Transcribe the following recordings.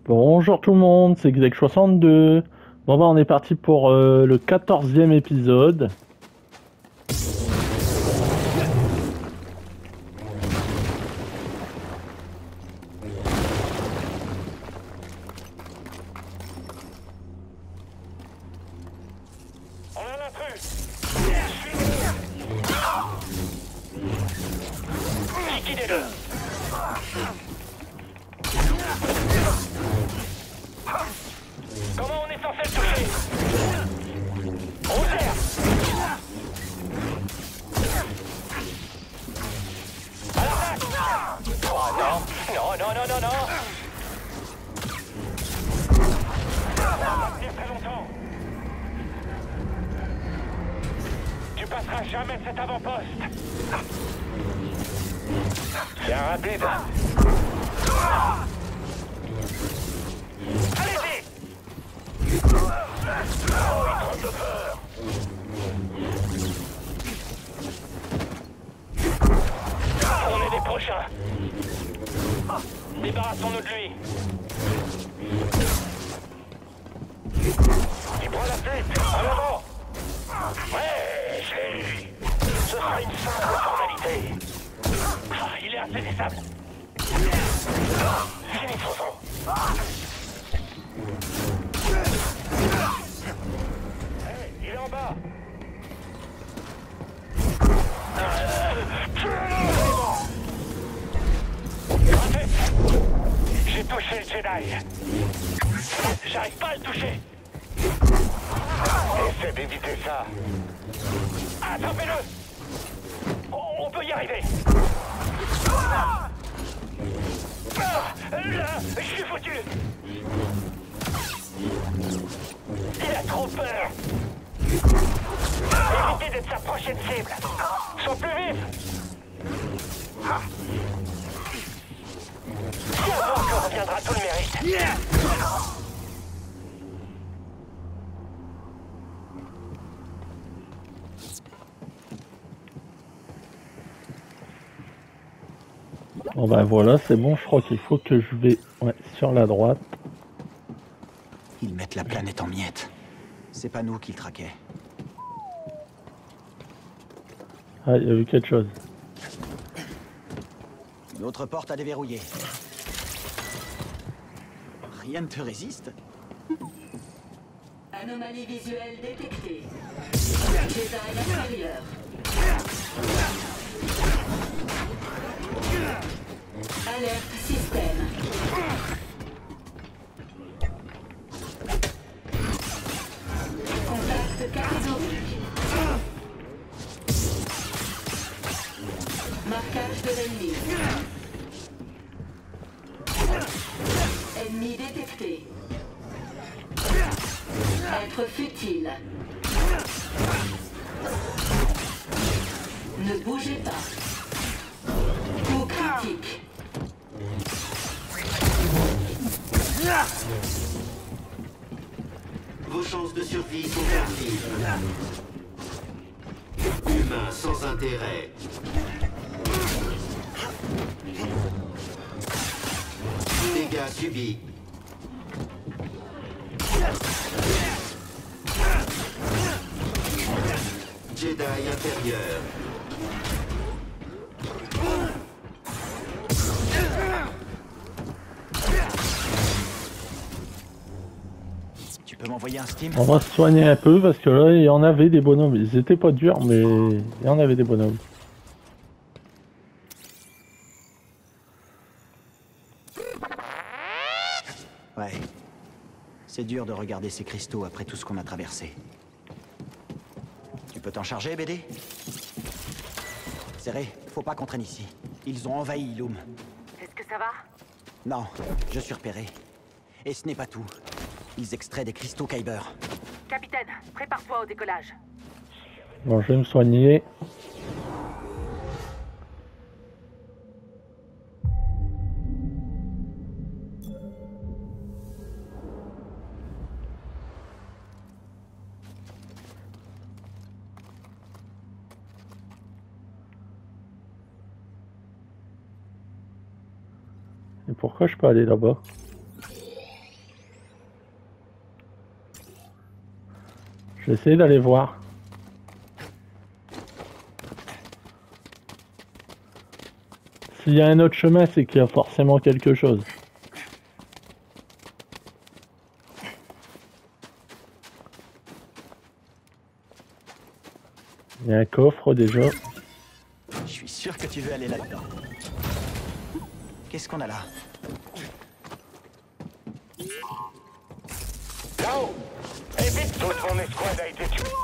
Bonjour tout le monde, c'est Xex62. Bon bah on est parti pour le 14e épisode. On a l'intrus. Liquidez-le. Comment on est censé le toucher? On sert. À l'attaque. Oh non, non, non, non, non, non. Ça va pas tenir très longtemps. Tu passeras jamais cet avant-poste. C'est un rapide. Allez-y. Oh, il tremble de peur. On est les prochains. Débarrassons-nous de lui. Il prend la fuite. En avant. Ouais, je l'ai eu. Ce sera une simple formalité. Ah, il est insaisissable. Finissons-en. Hey, il est en bas. Raté. J'ai touché le Jedi. J'arrive pas à le toucher. Essaie d'éviter ça. Attrapez-le. On peut y arriver. Là, je suis foutu. Il a trop peur. Évitez d'être sa prochaine cible. Sois plus vif. Si avant que reviendra tout le mérite. Bon bah voilà, c'est bon, je crois qu'il faut que je vais sur la droite. Ils mettent la planète en miettes. C'est pas nous qui le traquaient. Ah, il y a eu quelque chose. Une autre porte à déverrouiller. Rien ne te résiste? Anomalie visuelle détectée. Jedi intérieur. Alerte système. Contact catégorique. Marquage de l'ennemi. Ennemi détecté. Être futile. Ne bougez pas. Coup critique. Vos chances de survie sont perdues. Humain sans intérêt. Dégâts subis. Jedi inférieur. Tu peux m'envoyer un steam? On va se soigner un peu parce que là il y en avait des bonhommes. Ils étaient pas durs mais il y en avait des bonhommes. Ouais. C'est dur de regarder ces cristaux après tout ce qu'on a traversé. Tu peux t'en charger, BD? Serré, faut pas qu'on traîne ici. Ils ont envahi Illum. Est-ce que ça va? Non, je suis repéré. Et ce n'est pas tout. Ils extraient des cristaux Kyber. Capitaine, prépare-toi au décollage. Bon, je vais me soigner. Et pourquoi je peux aller là-bas? Je vais essayer d'aller voir. S'il y a un autre chemin, c'est qu'il y a forcément quelque chose. Il y a un coffre déjà. Je suis sûr que tu veux aller là-dedans. Qu'est-ce qu'on a là? Là-haut! Et vite, toute mon escouade a été tuée.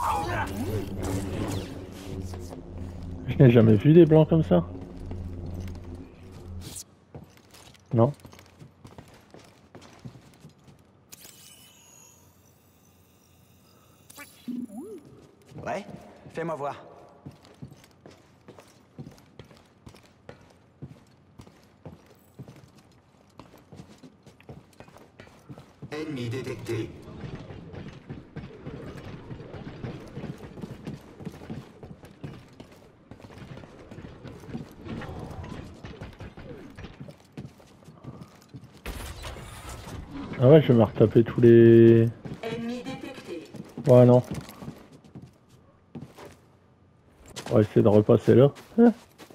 Je n'ai jamais vu des blancs comme ça. Non. Ouais, fais-moi voir. Ennemi détecté. Ah ouais, je vais me retaper tous les... Ennemi détecté. Ouais, non. On va essayer de repasser là. Hein.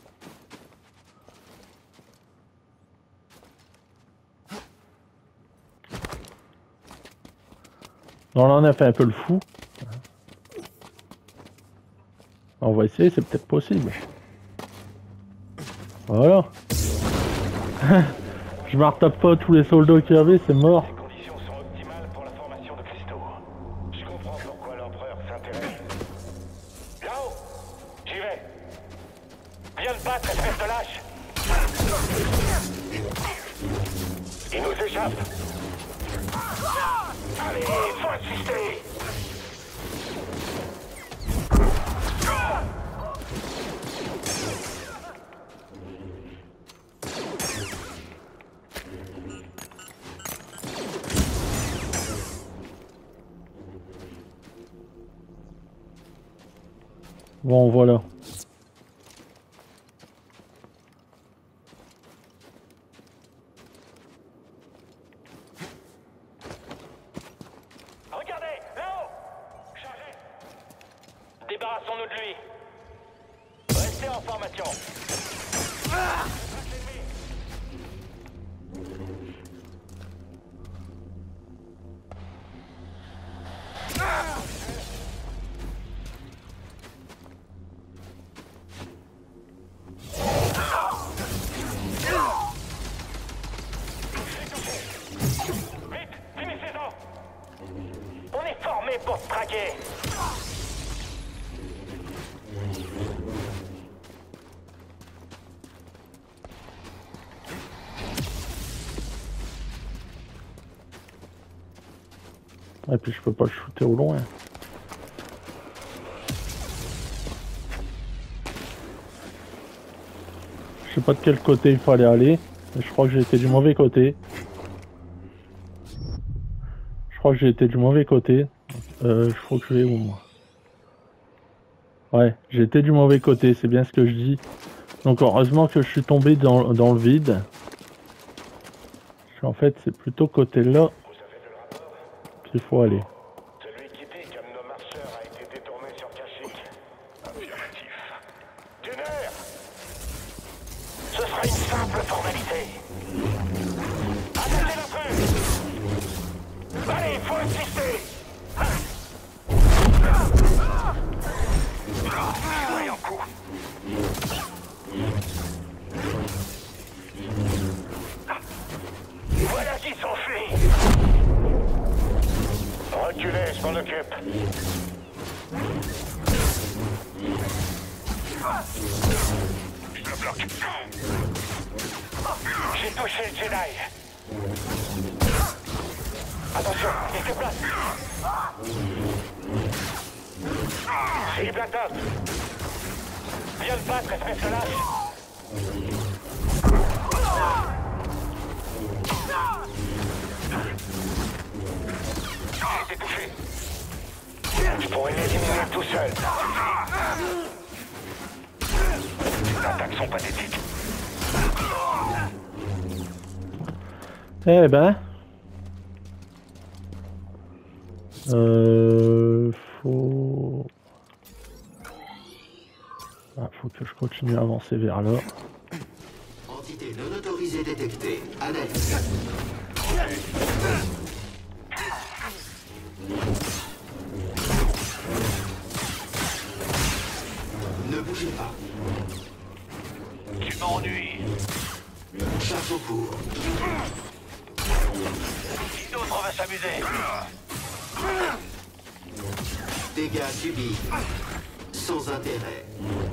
Non, là on a fait un peu le fou. On va essayer, c'est peut-être possible. Voilà. Je me retape pas tous les soldats qu'il y avait, c'est mort. Les conditions sont optimales pour la formation de cristaux. Je comprends pourquoi l'empereur s'intéresse. Là-haut! J'y vais! Viens te battre, espèce de lâche! Il nous échappe! Allez, faut insister! Bon, voilà. Regardez, là-haut! Chargez! Débarrassons-nous de lui! Restez en formation! Vite, finissez-en! On est formés pour se traquer! Et puis je peux pas le shooter au loin. Je sais pas de quel côté il fallait aller, mais je crois que j'ai été du mauvais côté. Je crois que j'ai été du mauvais côté. Je crois que je vais où moi? Ouais, j'ai été du mauvais côté, c'est bien ce que je dis. Donc heureusement que je suis tombé dans le vide. En fait, c'est plutôt côté là qu'il faut aller. Celui qui dit qu'un de nos marcheurs a été détourné sur Kashyyyk. Affirmatif. Tuner! Ce sera une simple formalité. Attaquez l'intrus! Allez, faut insister! Voyons coup. Voilà qui s'enfuit! Reculez, je m'en occupe. Je le bloque. J'ai touché le Jedi. Attention, il se place. Cible à top. Viens le battre, espèce de lâche. J'ai été touché. Je pourrais l'éliminer tout seul. Les attaques sont pathétiques. Eh ben... Faut... faut que je continue à avancer vers là. Entité non autorisée détectée. Analyse. Ne bougez pas. Tu m'ennuies. Charge au cours. Qui d'autre va s'amuser? Dégâts subis. Sans intérêt.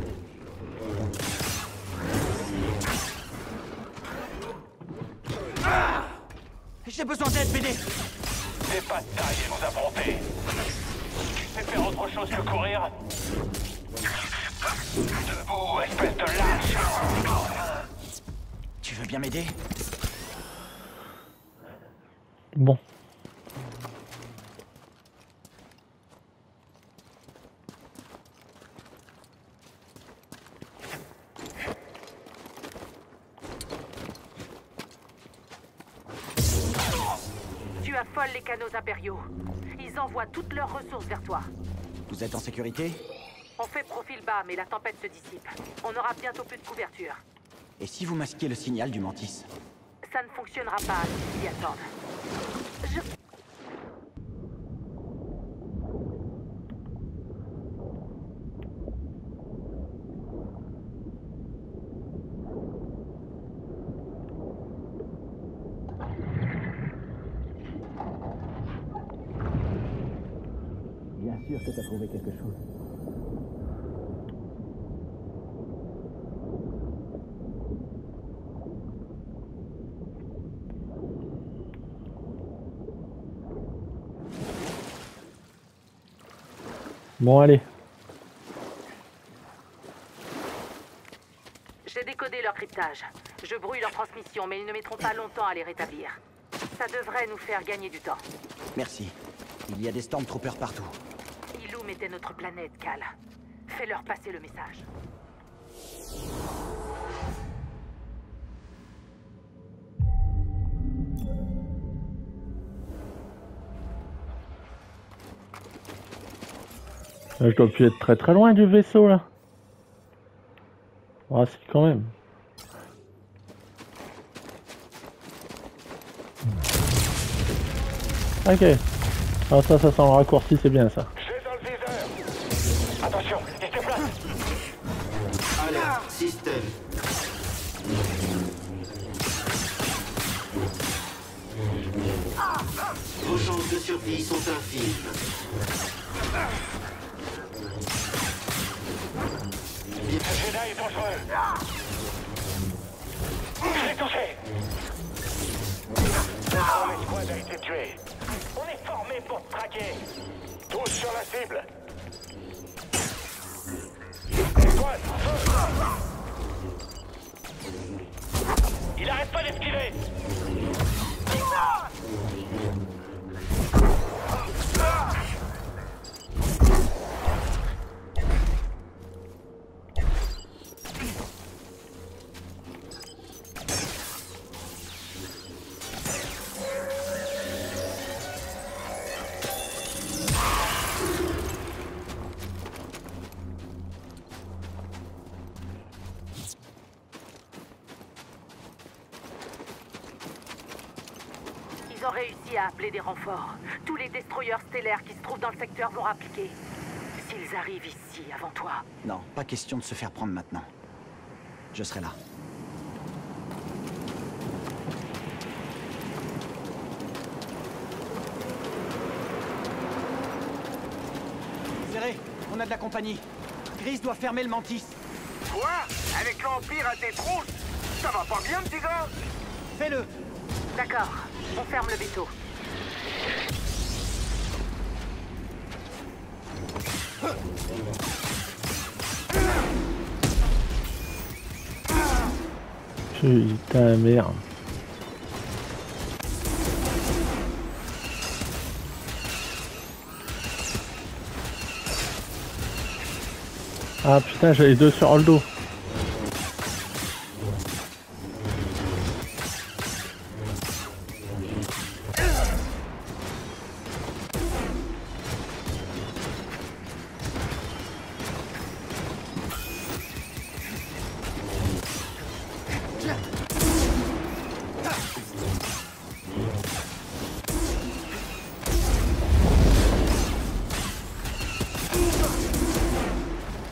J'ai besoin d'aide, BD. C'est pas de taille à nous affronter. Tu sais faire autre chose que courir? Debout, espèce de lâche! Tu veux bien m'aider? Bon. Tu affoles les canaux impériaux. Ils envoient toutes leurs ressources vers toi. Vous êtes en sécurité? On fait profil bas, mais la tempête se dissipe. On aura bientôt plus de couverture. Et si vous masquez le signal du Mantis? Ça ne fonctionnera pas s'ils y attendent. Bien sûr que t'as trouvé quelque chose. Bon, allez. J'ai décodé leur cryptage. Je brouille leur transmission, mais ils ne mettront pas longtemps à les rétablir. Ça devrait nous faire gagner du temps. Merci. Il y a des Stormtroopers partout. Ilum était notre planète, Cal. Fais-leur passer le message. Je dois plus être très très loin du vaisseau là. Ah si quand même. Ok. Ah ça sent le raccourci, c'est bien ça. J'ai dans le viseur. Attention, il se déplace. Alerte. Système. Vos chances de survie sont infimes. Le Jedi est dangereux. Je l'ai touché. L'escouade a été tuée. On est formé pour te traquer. Tous sur la cible. Escouade, feu. Il arrête pas d'esquiver. Ils ont réussi à appeler des renforts. Tous les destroyers stellaires qui se trouvent dans le secteur vont rappliquer. S'ils arrivent ici avant toi... Non, pas question de se faire prendre maintenant. Je serai là. Serré, on a de la compagnie. Gris doit fermer le Mantis. Quoi? Avec l'Empire à tes trousses? Ça va pas bien, petit gars? Fais-le. D'accord, on ferme le vaisseau. Putain merde. Ah putain, j'avais deux sur le dos.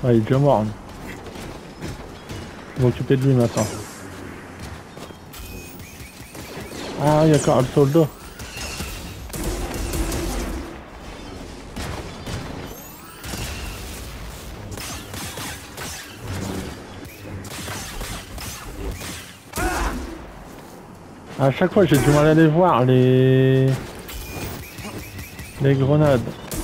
Ah, il est déjà mort. Hein. Je vais m'occuper de lui maintenant. Ah, il y a encore le soldat. À chaque fois, j'ai du mal à les voir, les grenades.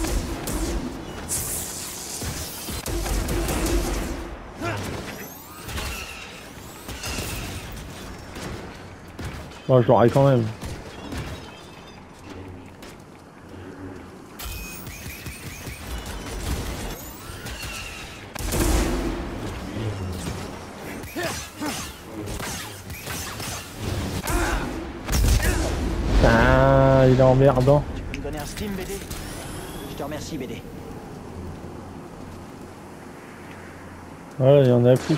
Bon, je l'aurai quand même. Ah, il est emmerdant. Tu peux me donner un steam, BD? Je te remercie, BD. Voilà, il y en a plus.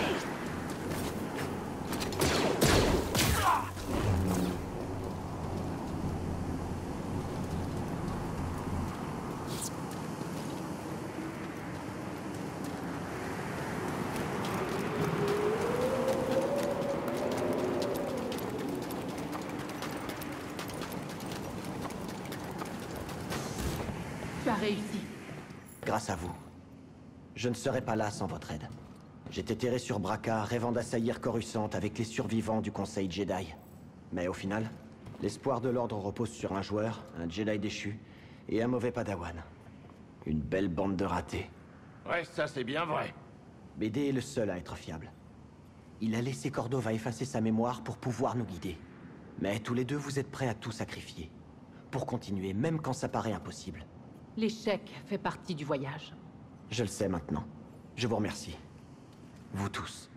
Tu as réussi. Grâce à vous. Je ne serais pas là sans votre aide. J'étais terré sur Braca, rêvant d'assaillir Coruscant avec les survivants du Conseil Jedi. Mais au final, l'espoir de l'ordre repose sur un joueur, un Jedi déchu, et un mauvais Padawan. Une belle bande de ratés. Ouais, ça c'est bien vrai. BD est le seul à être fiable. Il a laissé Cordova effacer sa mémoire pour pouvoir nous guider. Mais tous les deux, vous êtes prêts à tout sacrifier. Pour continuer, même quand ça paraît impossible. L'échec fait partie du voyage. Je le sais maintenant. Je vous remercie. Vous tous.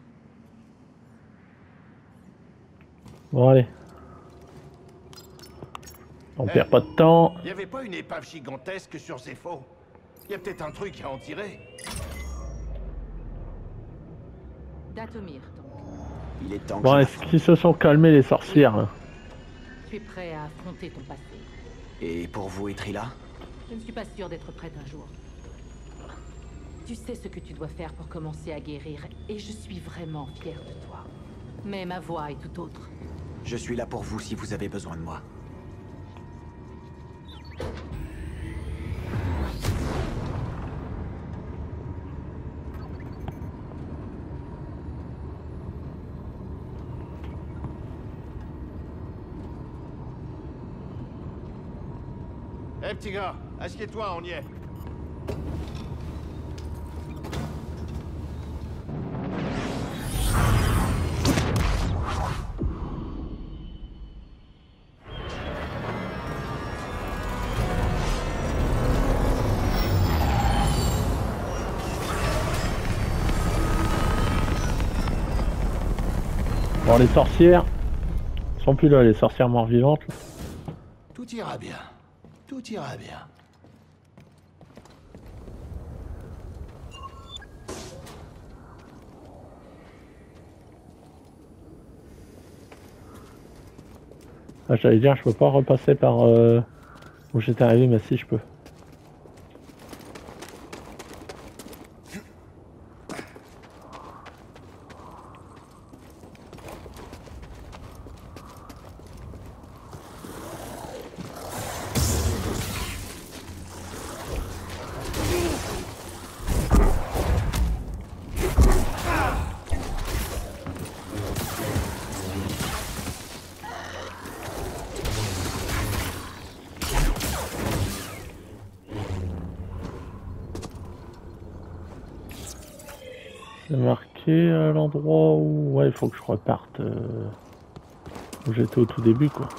Bon, allez. On perd pas de temps. Y avait pas une épave gigantesque sur Zepho? Y a peut-être un truc à en tirer. Datomir, donc. Il est temps que Bon, je est-ce qu'ils se sont calmés les sorcières là? Tu es prêt à affronter ton passé. Et pour vous, Etrila? Je ne suis pas sûre d'être prête un jour. Tu sais ce que tu dois faire pour commencer à guérir, et je suis vraiment fière de toi. Mais ma voix est tout autre. Je suis là pour vous si vous avez besoin de moi. Eh petit gars, assieds-toi, on y est. Bon, les sorcières sont plus là, les sorcières morts-vivantes. Là. Tout ira bien. Tout ira bien. Ah, j'allais dire, je peux pas repasser par où j'étais arrivé, mais si je peux. C'est marqué à l'endroit où... Ouais, il faut que je reparte où j'étais au tout début, quoi.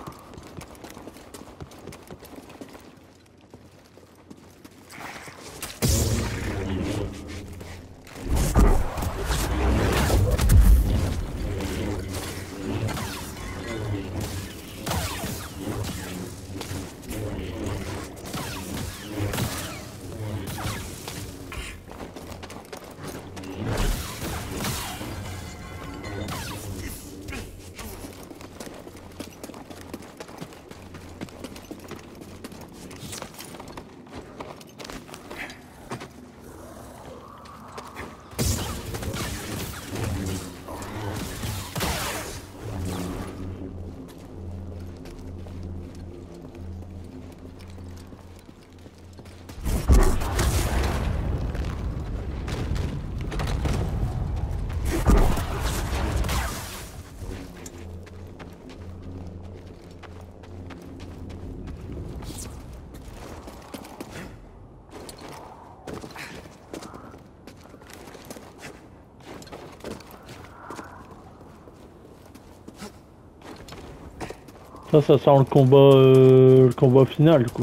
Ça sent le combat final, quoi.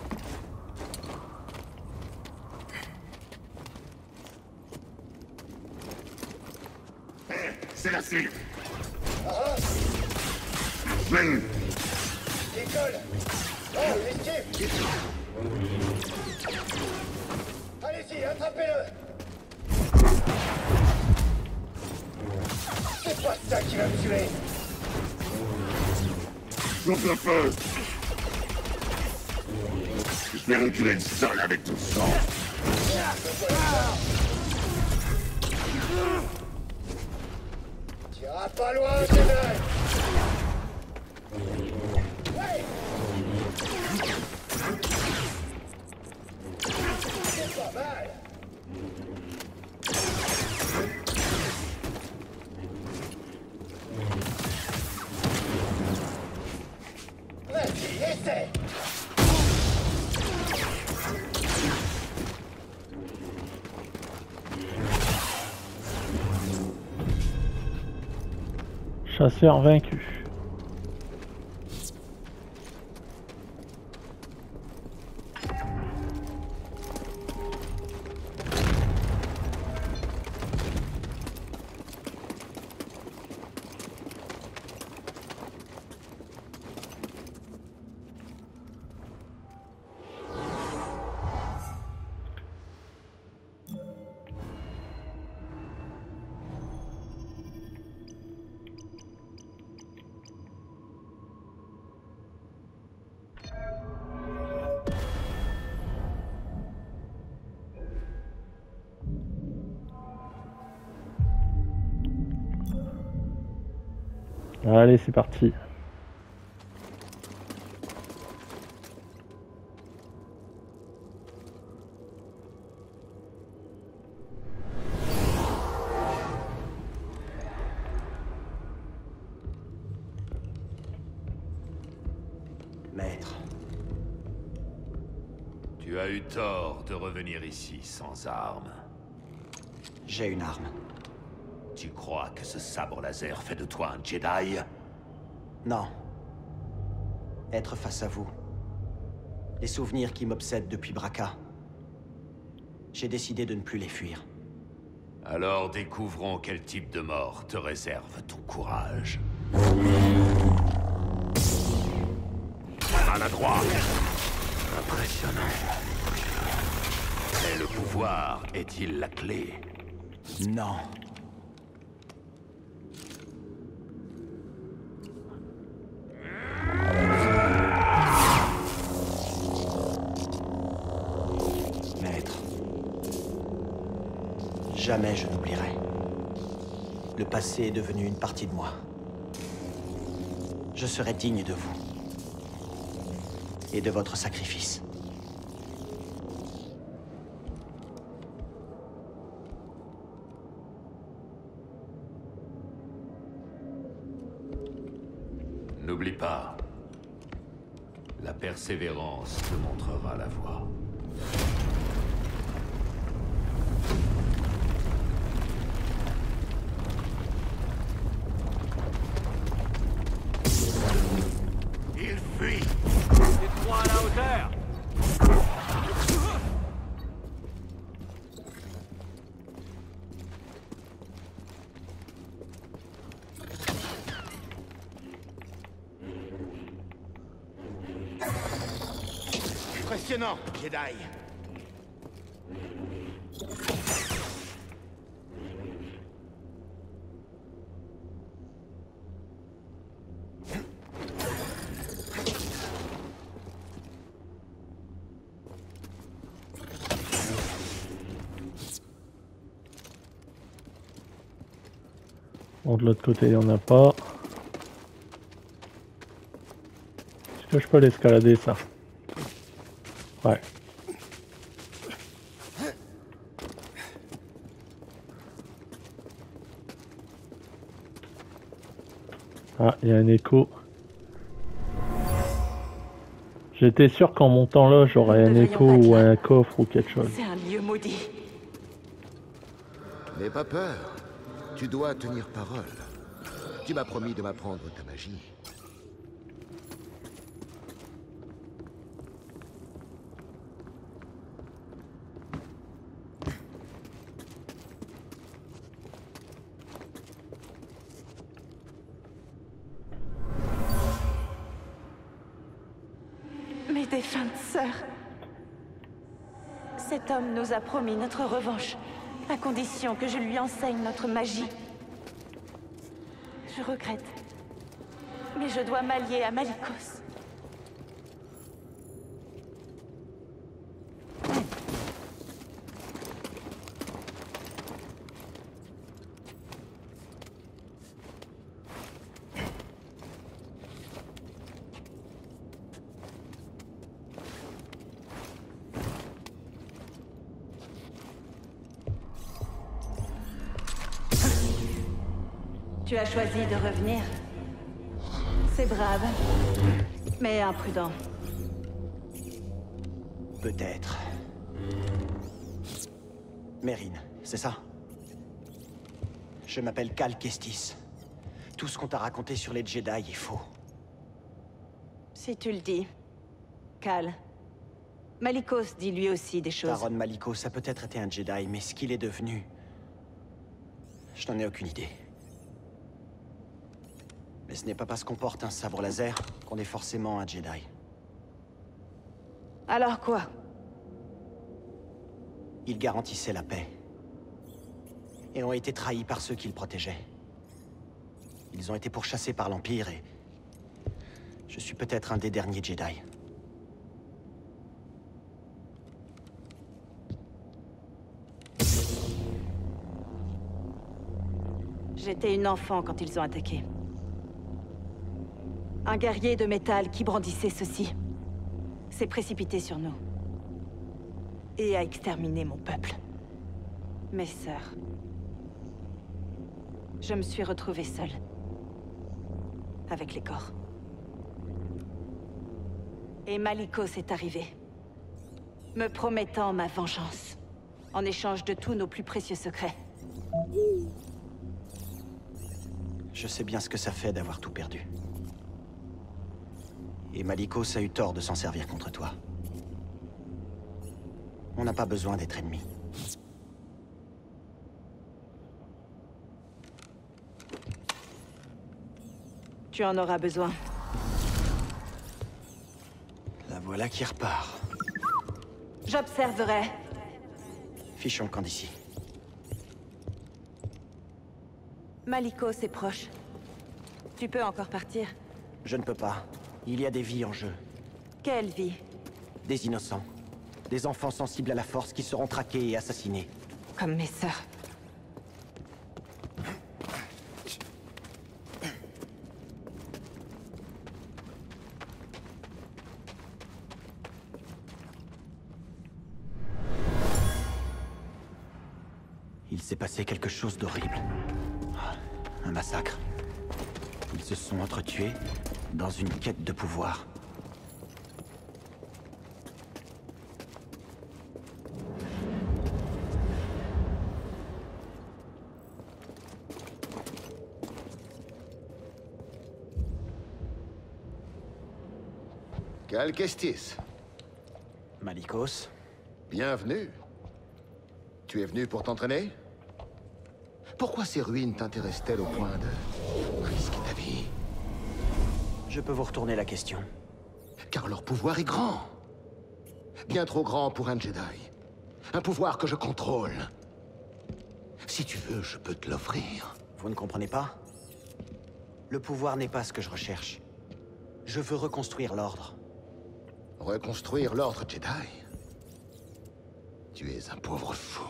C'est la cible. Décolle. Oh, esquive. Allez-y, attrapez-le. C'est pas ça qui va me tuer. Coupe le feu. J'espère que tu vas être seul avec ton sang. T'iras pas loin, Jedi. Ouais. C'est pas mal. Vas-y, essaie. Chasseur vaincu. Allez, c'est parti. Maître, Tu as eu tort de revenir ici sans armes. j'ai une arme. Tu crois que ce sabre laser fait de toi un Jedi? Non. Être face à vous. Les souvenirs qui m'obsèdent depuis Bracca. J'ai décidé de ne plus les fuir. Alors découvrons quel type de mort te réserve ton courage. Maladroit. Impressionnant. Mais le pouvoir est-il la clé? Non. Maître. Jamais je n'oublierai. Le passé est devenu une partie de moi. Je serai digne de vous. Et de votre sacrifice. N'oublie pas, la persévérance te montrera la voie. Il fuit. Dites-moi à la hauteur. Impressionnant, Jedi. Bon, de l'autre côté, il n'y en a pas. Est-ce que je peux l'escalader, ça? Ouais. Ah, il y a un écho. J'étais sûr qu'en montant là, j'aurais un écho ou un coffre ou quelque chose. C'est un lieu maudit. N'aie pas peur. Tu dois tenir parole. Tu m'as promis de m'apprendre ta magie. défunte sœur. Cet homme nous a promis notre revanche, à condition que je lui enseigne notre magie. Je regrette, mais je dois m'allier à Malicos. Tu as choisi de revenir. C'est brave, mais imprudent. Peut-être. Mérine, c'est ça? Je m'appelle Cal Kestis. Tout ce qu'on t'a raconté sur les Jedi est faux. Si tu le dis. Cal. Malicos dit lui aussi des choses. Taron Malicos a peut-être été un Jedi, mais ce qu'il est devenu... Je n'en ai aucune idée. Mais ce n'est pas parce qu'on porte un sabre laser qu'on est forcément un Jedi. Alors quoi? Ils garantissaient la paix. Et ont été trahis par ceux qui le protégeaient. Ils ont été pourchassés par l'Empire et... Je suis peut-être un des derniers Jedi. J'étais une enfant quand ils ont attaqué. Un guerrier de métal qui brandissait ceci s'est précipité sur nous. Et a exterminé mon peuple. Mes sœurs. Je me suis retrouvée seule. Avec les corps. Et Malicos est arrivé. Me promettant ma vengeance. En échange de tous nos plus précieux secrets. Je sais bien ce que ça fait d'avoir tout perdu. Et Malicos a eu tort de s'en servir contre toi. On n'a pas besoin d'être ennemis. Tu en auras besoin. La voilà qui repart. J'observerai. Fichons le camp d'ici. Malicos est proche. Tu peux encore partir. Je ne peux pas. Il y a des vies en jeu. Quelle vie? Des innocents. Des enfants sensibles à la force qui seront traqués et assassinés. Comme mes sœurs. Il s'est passé quelque chose d'horrible. Un massacre. Ils se sont entretués dans une quête de pouvoir. Cal Kestis. Malicos. Bienvenue. Tu es venu pour t'entraîner? Pourquoi ces ruines t'intéressent-elles au point de risquer ta vie? Je peux vous retourner la question. Car leur pouvoir est grand. Bien trop grand pour un Jedi. Un pouvoir que je contrôle. Si tu veux, je peux te l'offrir. Vous ne comprenez pas? Le pouvoir n'est pas ce que je recherche. Je veux reconstruire l'ordre. Reconstruire l'ordre Jedi? Tu es un pauvre fou.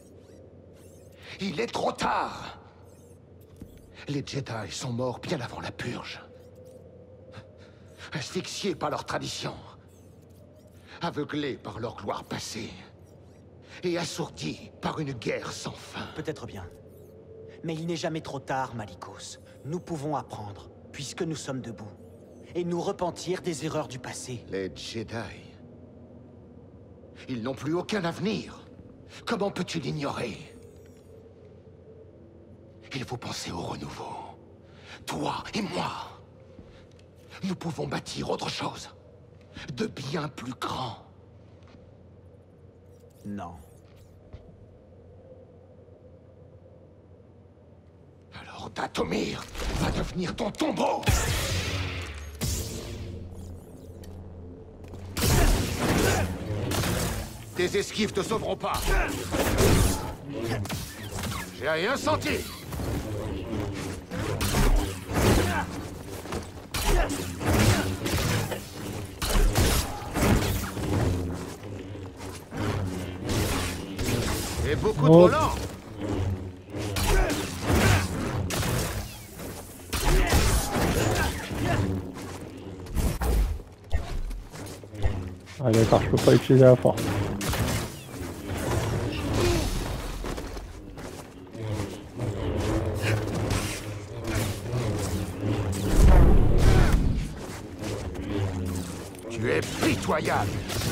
Il est trop tard! Les Jedi sont morts bien avant la purge. Asphyxiés par leur tradition. Aveuglés par leur gloire passée. Et assourdis par une guerre sans fin. Peut-être bien. Mais il n'est jamais trop tard, Malicos. Nous pouvons apprendre, puisque nous sommes debout. Et nous repentir des erreurs du passé. Les Jedi... Ils n'ont plus aucun avenir. Comment peux-tu l'ignorer? Il faut penser au renouveau. Toi et moi. Nous pouvons bâtir autre chose. De bien plus grand. Non. Alors Dathomir va devenir ton tombeau! Tes esquives te sauveront pas. J'ai rien senti. Et beaucoup trop lent. Ah d'accord, je peux pas utiliser la force. Tu es pitoyable.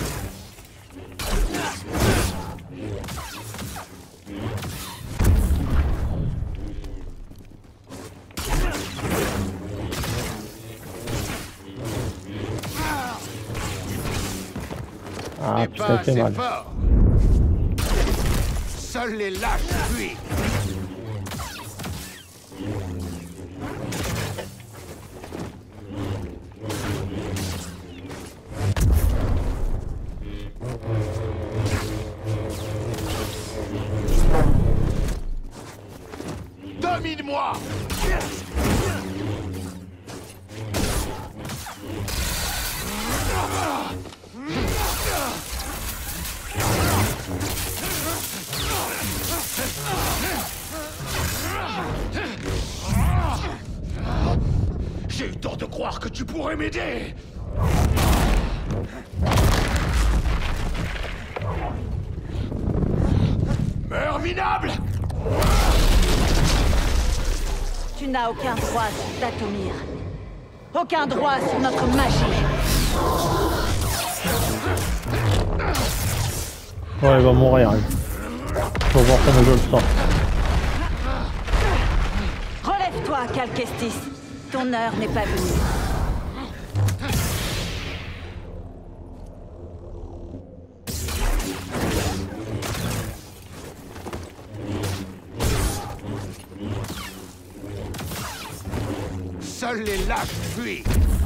Ah putain, il fait mal. Fort. Seuls les lâches fuient. Domine-moi. J'ai eu tort de croire que tu pourrais m'aider. Meurs minable. Tu n'as aucun droit sur Dathomir. Aucun droit sur notre magie. Ouais, il va mourir. Faut voir comment je le sens. Relève-toi, Calquestis. Ton heure n'est pas venue. Seuls les lâches fuient.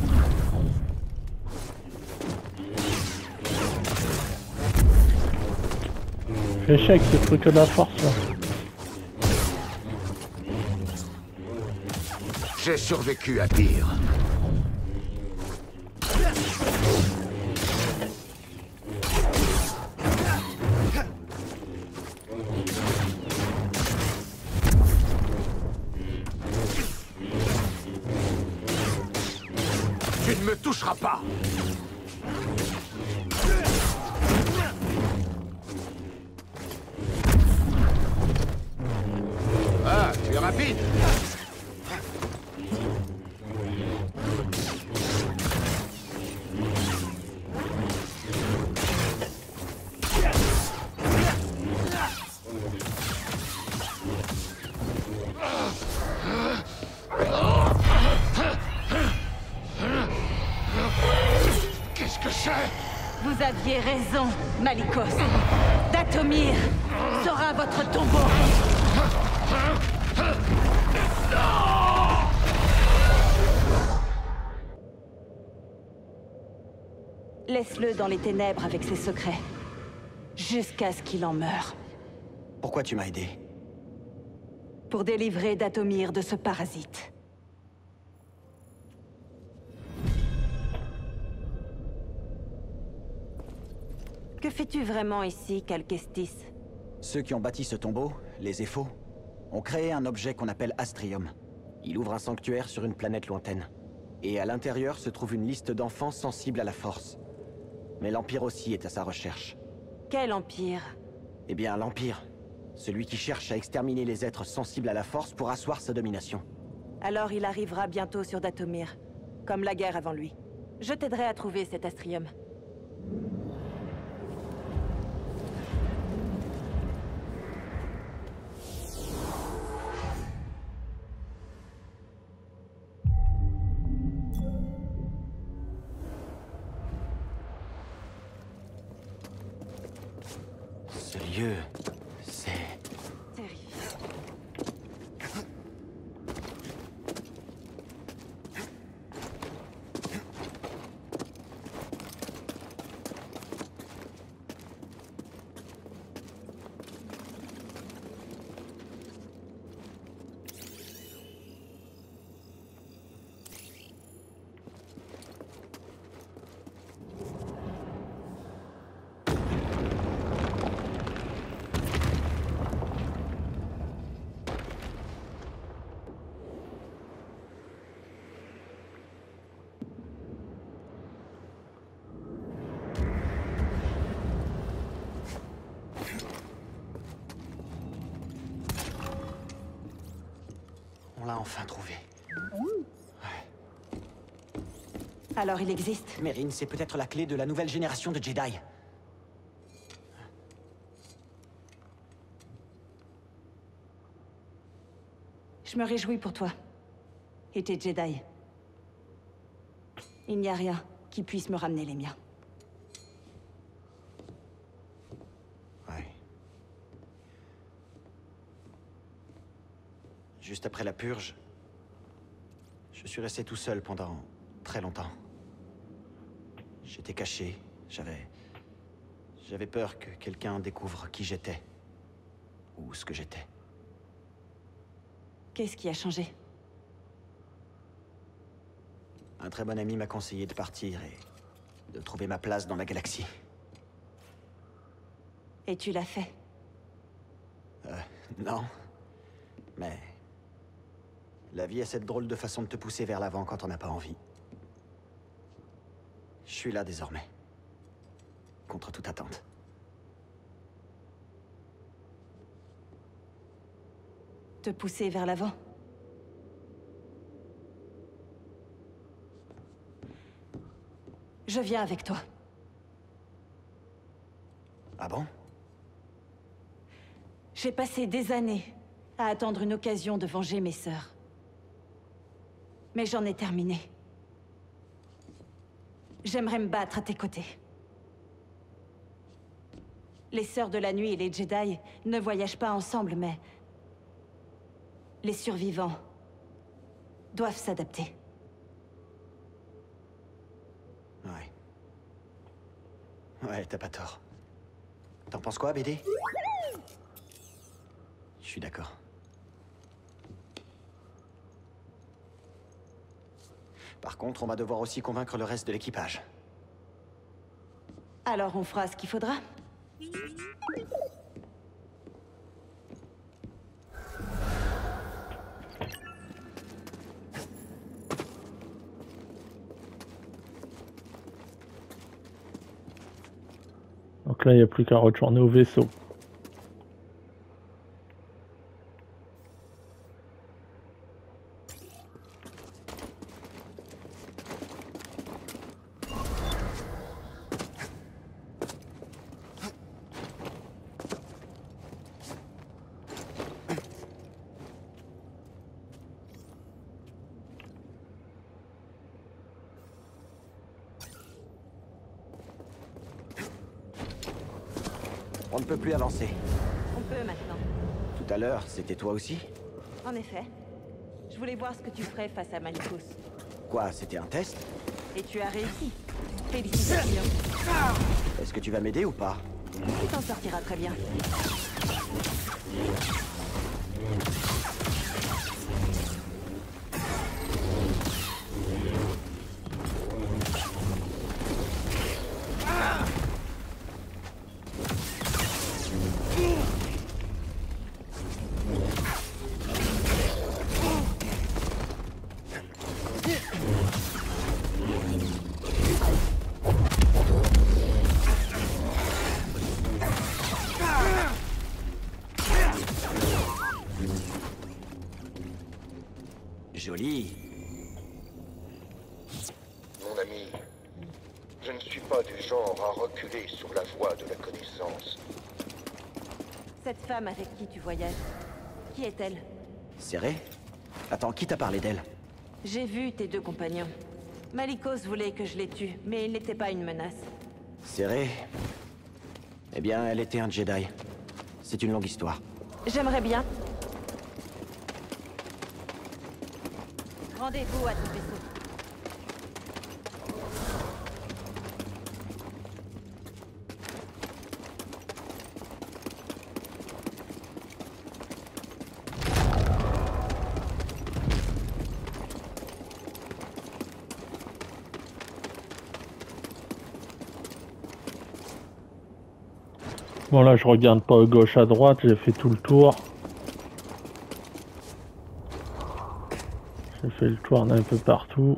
Échec, c'est le truc de la force là. J'ai survécu à pire. Tu ne me toucheras pas. Ah, tu es rapide. Qu'est-ce que c'est? Vous aviez raison, Malicos. Dathomir sera votre tombeau. Laisse-le dans les ténèbres avec ses secrets. Jusqu'à ce qu'il en meure. Pourquoi tu m'as aidé? Pour délivrer Dathomir de ce parasite. Que fais-tu vraiment ici, Calquestis? Ceux qui ont bâti ce tombeau, les Éphos, ont créé un objet qu'on appelle Astrium. Il ouvre un sanctuaire sur une planète lointaine. Et à l'intérieur se trouve une liste d'enfants sensibles à la force. Mais l'Empire aussi est à sa recherche. Quel empire? Eh bien, l'Empire. Celui qui cherche à exterminer les êtres sensibles à la force pour asseoir sa domination. Alors il arrivera bientôt sur Dathomir. Comme la guerre avant lui. Je t'aiderai à trouver cet Astrium. Ce lieu, c'est... Terrifiant. enfin trouvé. Alors il existe. Merrin, c'est peut-être la clé de la nouvelle génération de Jedi. Je me réjouis pour toi. Et tes Jedi. Il n'y a rien qui puisse me ramener les miens. Ouais. Juste après la purge, je suis resté tout seul pendant très longtemps. J'étais caché, j'avais peur que quelqu'un découvre qui j'étais. Ou ce que j'étais. Qu'est-ce qui a changé? Un très bon ami m'a conseillé de partir et de trouver ma place dans la galaxie. Et tu l'as fait? Non. Mais... la vie a cette drôle de façon de te pousser vers l'avant quand on n'a pas envie. Je suis là désormais. Contre toute attente. Te pousser vers l'avant? Je viens avec toi. Ah bon? J'ai passé des années à attendre une occasion de venger mes sœurs. Mais j'en ai terminé. J'aimerais me battre à tes côtés. Les Sœurs de la Nuit et les Jedi ne voyagent pas ensemble, mais... les survivants doivent s'adapter. Ouais, t'as pas tort. T'en penses quoi, BD? Je suis d'accord. Par contre, on va devoir aussi convaincre le reste de l'équipage. Alors on fera ce qu'il faudra. Donc là, il n'y a plus qu'à retourner au vaisseau. On ne peut plus avancer. On peut maintenant. Tout à l'heure, c'était toi aussi? En effet. Je voulais voir ce que tu ferais face à Malicos. Quoi, c'était un test? Et tu as réussi. Félicitations. Est-ce que tu vas m'aider ou pas? Tu t'en sortiras très bien. Joli. Mon ami, je ne suis pas du genre à reculer sur la voie de la connaissance. Cette femme avec qui tu voyages, qui est-elle? Serré? Attends, qui t'a parlé d'elle? J'ai vu tes deux compagnons. Malicos voulait que je les tue, mais il n'était pas une menace. Serré? Eh bien, elle était un Jedi. C'est une longue histoire. J'aimerais bien. Rendez-vous à ton vaisseau. Bon là, je regarde pas à gauche, à droite, j'ai fait tout le tour. J'ai fait le tour d'un peu partout.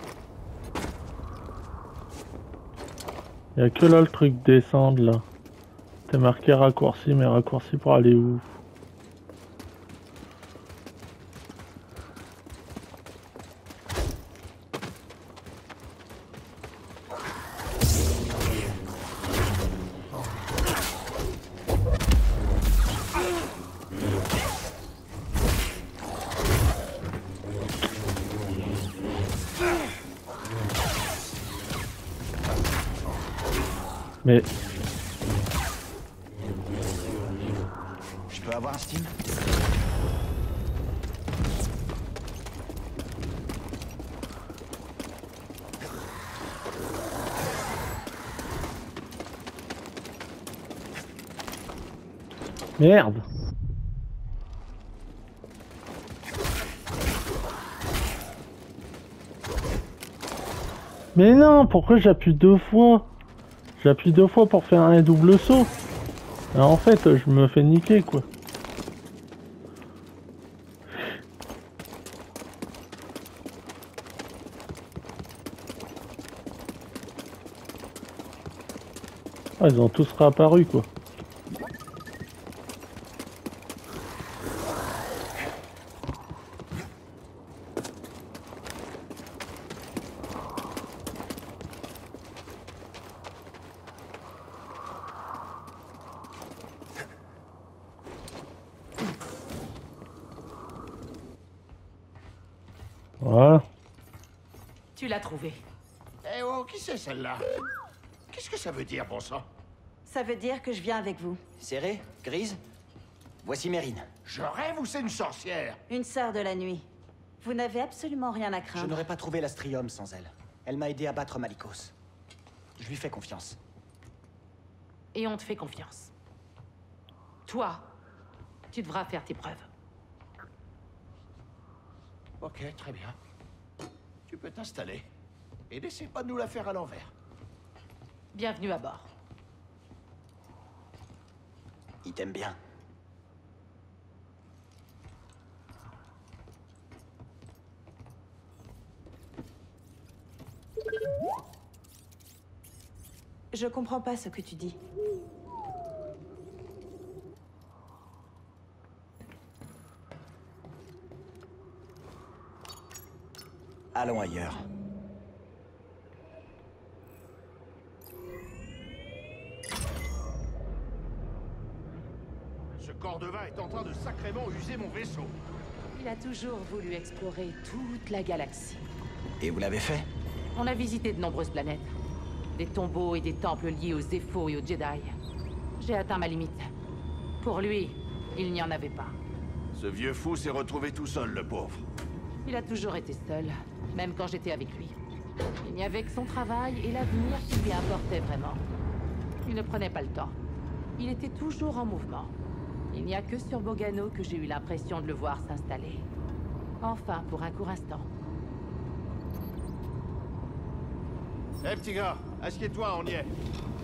Il n'y a que là le truc descendre là. T'es marqué raccourci, mais raccourci pour aller où? Mais... Je peux avoir un Steam? Merde. Mais non, pourquoi j'appuie 2 fois? J'appuie 2 fois pour faire un double saut. Alors en fait, je me fais niquer quoi. Ah, ils ont tous réapparu quoi. Voilà. Tu l'as trouvé. Eh oh, qui c'est celle-là? Qu'est-ce que ça veut dire, bon sang? Ça veut dire que je viens avec vous. Serré? Grise? Voici Mérine. Je rêve ou c'est une sorcière? Une sœur de la nuit. Vous n'avez absolument rien à Je craindre. n'aurais pas trouvé l'Astrium sans elle. Elle m'a aidé à battre Malicos. Je lui fais confiance. Et on te fait confiance. Toi, tu devras faire tes preuves. Ok, très bien. Tu peux t'installer. Et n'essaie pas de nous la faire à l'envers. Bienvenue à bord. Il t'aime bien. Je comprends pas ce que tu dis. Allons ailleurs. Ce corps de vin est en train de sacrément user mon vaisseau. Il a toujours voulu explorer toute la galaxie. Et vous l'avez fait? On a visité de nombreuses planètes. Des tombeaux et des temples liés aux Zeffo et aux Jedi. J'ai atteint ma limite. Pour lui, il n'y en avait pas. Ce vieux fou s'est retrouvé tout seul, le pauvre. Il a toujours été seul, même quand j'étais avec lui. Il n'y avait que son travail et l'avenir qui lui importait vraiment. Il ne prenait pas le temps. Il était toujours en mouvement. Il n'y a que sur Bogano que j'ai eu l'impression de le voir s'installer. Enfin, pour un court instant. Eh petit gars, assieds-toi, on y est.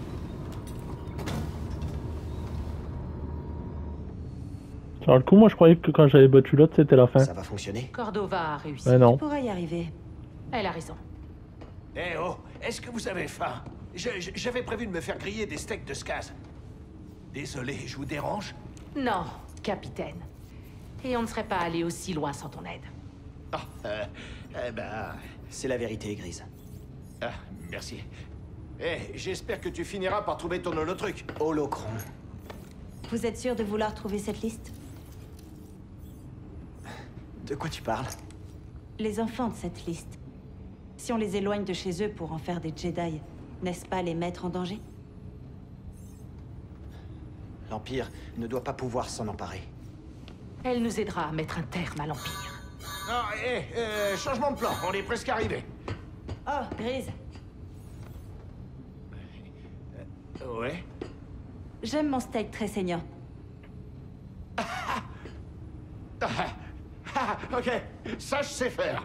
Alors le coup, moi je croyais que quand j'avais battu l'autre, c'était la fin. Ça va fonctionner? Cordova a réussi. Mais non. Tu pourras y arriver. Elle a raison. Eh oh, est-ce que vous avez faim? J'avais prévu de me faire griller des steaks de Skaz. Désolé, je vous dérange? Non, capitaine. Et on ne serait pas allé aussi loin sans ton aide. Ah, eh ben... C'est la vérité, Grise. Ah, merci. Eh, j'espère que tu finiras par trouver ton holotruc. Holocron. Vous êtes sûr de vouloir trouver cette liste? De quoi tu parles? Les enfants de cette liste. Si on les éloigne de chez eux pour en faire des Jedi, n'est-ce pas les mettre en danger? L'Empire ne doit pas pouvoir s'en emparer. Elle nous aidera à mettre un terme à l'Empire. Ah, changement de plan, on est presque arrivé. Oh, Grise. Ouais. J'aime mon steak très saignant. Ok, ça je sais faire.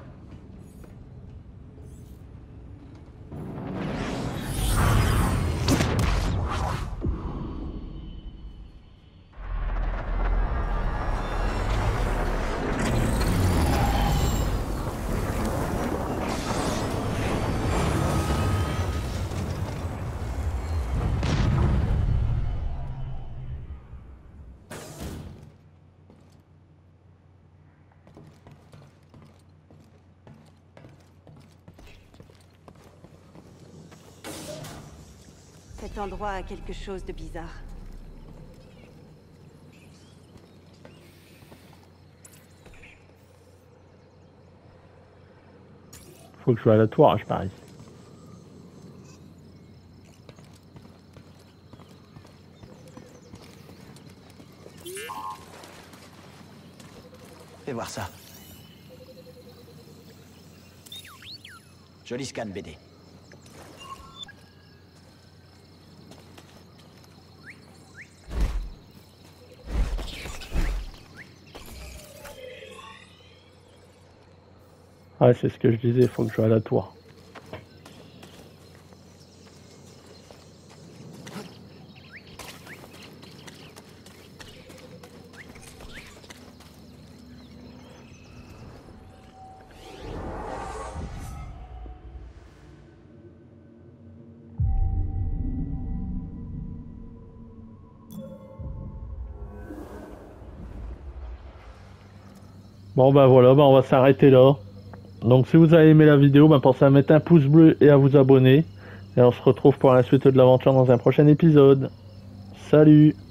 Cet endroit a quelque chose de bizarre. Faut que je sois à la tour, je parie. Fais voir ça. Joli scan, BD. Ouais, c'est ce que je disais, il faut que je joue à la tour. Bon bah voilà, bah on va s'arrêter là. Donc si vous avez aimé la vidéo, bah pensez à mettre un pouce bleu et à vous abonner. Et on se retrouve pour la suite de l'aventure dans un prochain épisode. Salut!